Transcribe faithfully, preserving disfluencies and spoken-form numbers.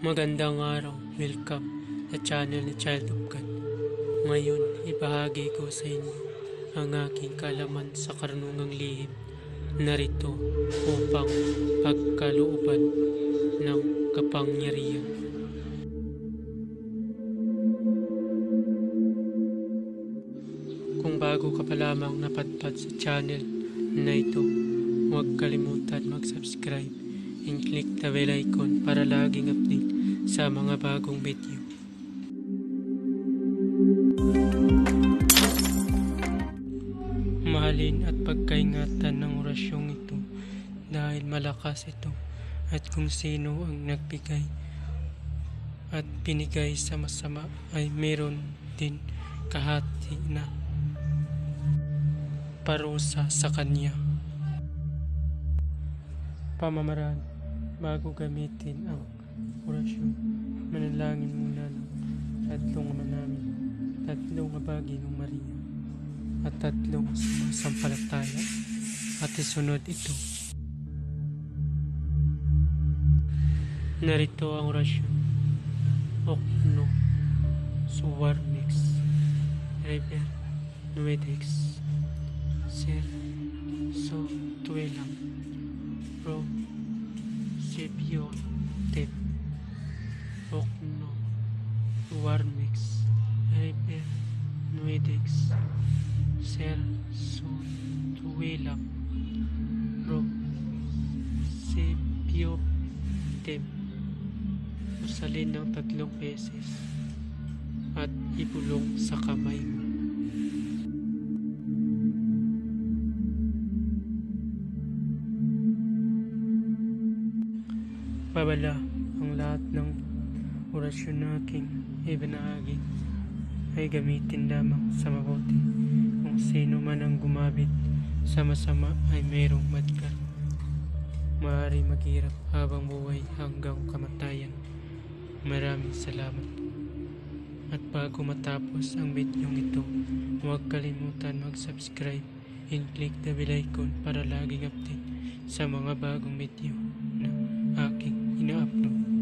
Magandang araw, welcome sa channel ni Child of God. Ngayon, ibahagi ko sa inyo ang aking kaalaman sa karunungang lihim. Narito upang pagkalooban ng kapangyarihan. Kung bago ka pa lamang napadpad sa channel na ito, huwag kalimutan mag-subscribe and click the bell icon para laging update sa mga bagong video. Mahalin at pagkaingatan ng orasyong ito dahil malakas ito at kung sino ang nagbigay at binigay sa masama ay meron din kahati na parusa sa kanya. Pamamaraan, bago gamitin ang orasyon, manalangin muna ng tatlong ama namin, tatlong abagi ng Maria, at tatlong sumasampalataya, at isunod ito. Narito ang orasyon. Okno Suwarmix Rever Nuedex Ser So Tuelam Pro Sebio Tep Okno Suwarmix Rever Nuedex Ser So Tuelam Pro Sebio Tep. Usalin ng tatlong beses at ibulong sa kamay mo. Babala, ang lahat ng orasyon na aking ibinahagi ay gamitin lamang sa mabuti. Kung sino man ang gumamit sa masama ay mayroong madkar. Maaari maghirap habang buhay hanggang kamatayan. Maraming salamat. At bago matapos ang video ito, huwag kalimutan mag-subscribe and click the bell icon para laging update sa mga bagong video na aking ina-upload.